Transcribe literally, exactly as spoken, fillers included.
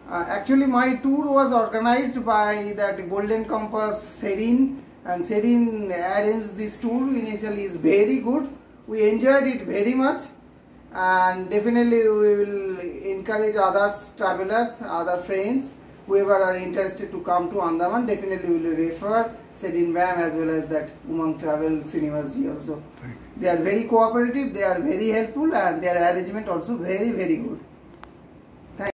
Uh, actually, my tour was organized by that Golden Compass Serene, and Serene arranged this tour. Initially, is very good. We enjoyed it very much, and definitely we will encourage others, travelers, other friends, whoever are interested to come to Andaman. Definitely, we will refer Serene Bam as well as that Umang Travel Cinemas G also. They are very cooperative. They are very helpful, and their arrangement also very very good.